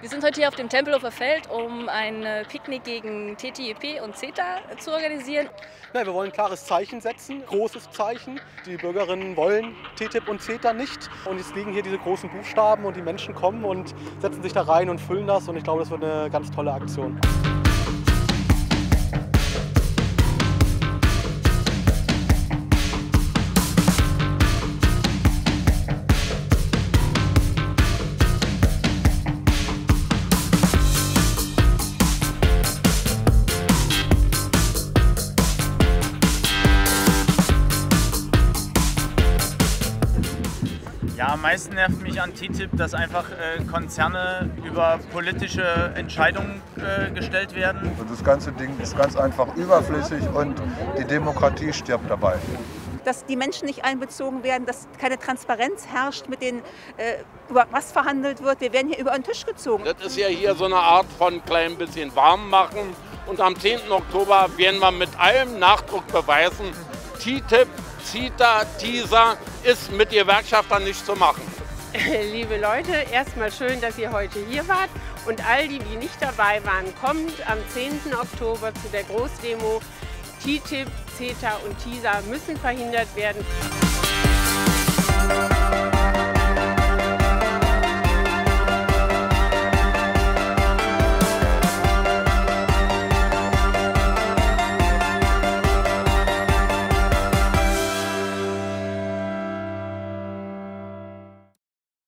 Wir sind heute hier auf dem Tempelhofer Feld, um ein Picknick gegen TTIP und CETA zu organisieren. Ja, wir wollen ein klares Zeichen setzen, großes Zeichen. Die Bürgerinnen wollen TTIP und CETA nicht. Und jetzt liegen hier diese großen Buchstaben und die Menschen kommen und setzen sich da rein und füllen das. Und ich glaube, das wird eine ganz tolle Aktion. Ja, am meisten nervt mich an TTIP, dass einfach Konzerne über politische Entscheidungen gestellt werden. Und das ganze Ding ist ganz einfach überflüssig und die Demokratie stirbt dabei. Dass die Menschen nicht einbezogen werden, dass keine Transparenz herrscht, mit denen über was verhandelt wird. Wir werden hier über den Tisch gezogen. Das ist ja hier so eine Art von klein bisschen warm machen. Und am 10. Oktober werden wir mit allem Nachdruck beweisen, TTIP, CETA, TISA ist mit Gewerkschaftern nicht zu machen. Liebe Leute, erstmal schön, dass ihr heute hier wart. Und all die, die nicht dabei waren, kommt am 10. Oktober zu der Großdemo. TTIP, CETA und TISA müssen verhindert werden.